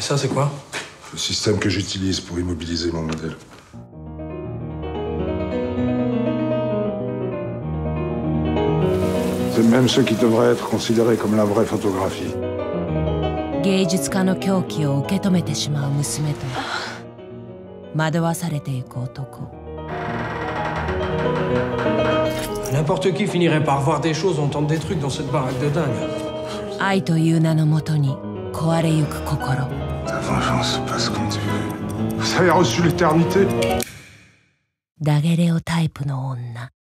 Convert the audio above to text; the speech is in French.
ça, c'est quoi? Le système que j'utilise pour immobiliser mon modèle. C'est même ce qui devrait être considéré comme la vraie photographie. 芸術家の狂気を受け止めてしまう娘と惑わされていく男。 N'importe qui finirait par voir des choses, entendre des trucs dans cette baraque de dingue. 愛という名のもとに壊れゆく心。 Ta vengeance passe comme tu veux. Vous avez reçu l'éternité. ダゲレオタイプの女。